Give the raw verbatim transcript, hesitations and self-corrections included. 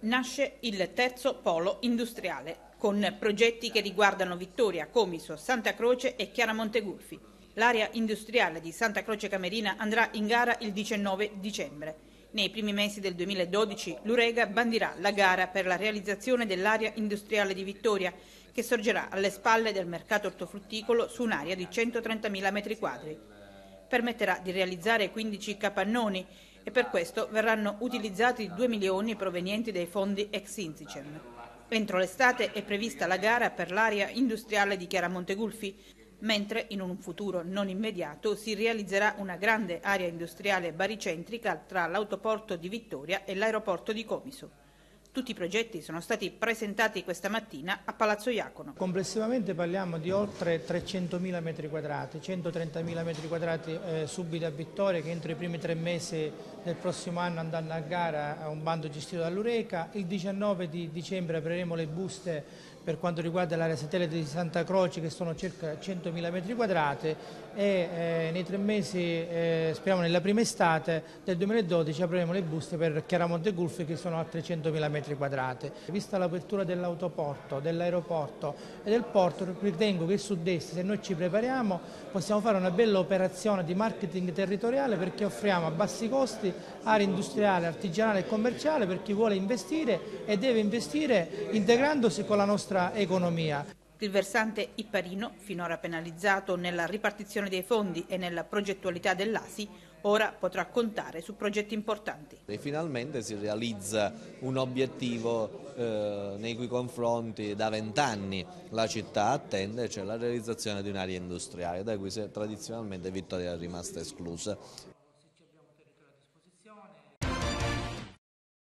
Nasce il terzo polo industriale, con progetti che riguardano Vittoria, Comiso, Santa Croce e Chiaramonte Gulfi. L'area industriale di Santa Croce Camerina andrà in gara il diciannove dicembre. Nei primi mesi del duemiladodici l'Urega bandirà la gara per la realizzazione dell'area industriale di Vittoria, che sorgerà alle spalle del mercato ortofrutticolo su un'area di centotrentamila metri quadri. Permetterà di realizzare quindici capannoni e per questo verranno utilizzati due milioni provenienti dai fondi ex Insicem. Entro l'estate è prevista la gara per l'area industriale di Chiaramonte Gulfi, mentre in un futuro non immediato si realizzerà una grande area industriale baricentrica tra l'autoporto di Vittoria e l'aeroporto di Comiso. Tutti i progetti sono stati presentati questa mattina a Palazzo Iacono. Complessivamente parliamo di oltre trecentomila metri quadrati, centotrentamila metri quadrati eh, subiti a Vittoria, che entro i primi tre mesi del prossimo anno andranno a gara a un bando gestito dall'Ureca. Il diciannove di dicembre apriremo le buste per quanto riguarda l'area satellite di Santa Croce, che sono circa centomila metri quadrati, e eh, nei tre mesi, eh, speriamo nella prima estate del duemiladodici, apriremo le buste per Chiaramonte Gulfi, che sono a trecentomila metri quadrati. Vista l'apertura dell'autoporto, dell'aeroporto e del porto, ritengo che il sud-est, se noi ci prepariamo, possiamo fare una bella operazione di marketing territoriale, perché offriamo a bassi costi aree industriale, artigianale e commerciale per chi vuole investire e deve investire integrandosi con la nostra economia. Il versante ipparino, finora penalizzato nella ripartizione dei fondi e nella progettualità dell'A S I, ora potrà contare su progetti importanti. E finalmente si realizza un obiettivo eh, nei cui confronti da vent'anni la città attende, cioè la realizzazione di un'area industriale, da cui tradizionalmente Vittoria è rimasta esclusa.